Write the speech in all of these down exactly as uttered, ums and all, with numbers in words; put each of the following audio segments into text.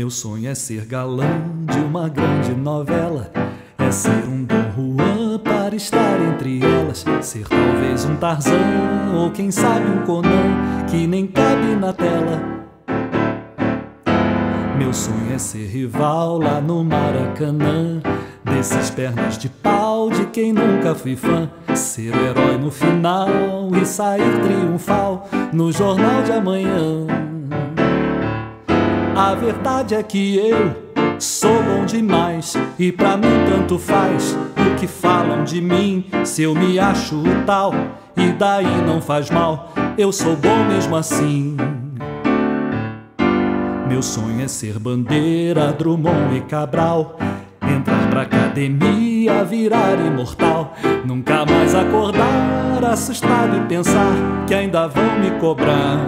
Meu sonho é ser galã de uma grande novela, é ser um Dom Juan para estar entre elas, ser talvez um Tarzan ou quem sabe um Conan que nem cabe na tela. Meu sonho é ser rival lá no Maracanã, desses pernas de pau de quem nunca fui fã, ser o herói no final e sair triunfal no Jornal de Amanhã. A verdade é que eu sou bom demais e pra mim tanto faz o que falam de mim, se eu me acho o tal e daí não faz mal, eu sou bom mesmo assim. Meu sonho é ser Bandeira, Drummond e Cabral, entrar pra academia, virar imortal, nunca mais acordar assustado e pensar que ainda vão me cobrar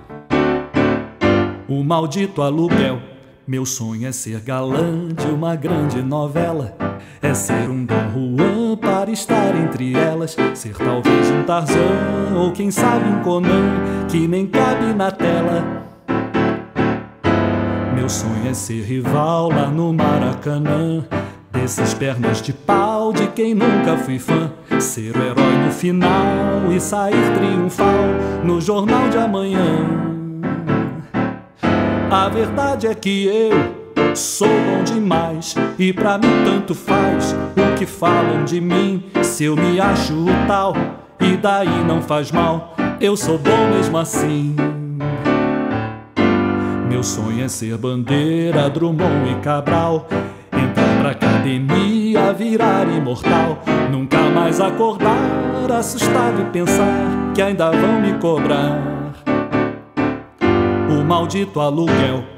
o maldito aluguel. Meu sonho é ser galã de uma grande novela, é ser um Dom Juan para estar entre elas, ser talvez um Tarzan ou quem sabe um Conan que nem cabe na tela. Meu sonho é ser rival lá no Maracanã, desses pernas de pau de quem nunca fui fã, ser o herói no final e sair triunfal no Jornal de Amanhã. A verdade é que eu sou bom demais e pra mim tanto faz o que falam de mim, se eu me acho o tal e daí não faz mal, eu sou bom mesmo assim. Meu sonho é ser Bandeira, Drummond e Cabral, entrar pra academia, virar imortal, nunca mais acordar assustado e pensar que ainda vão me cobrar o maldito aluguel.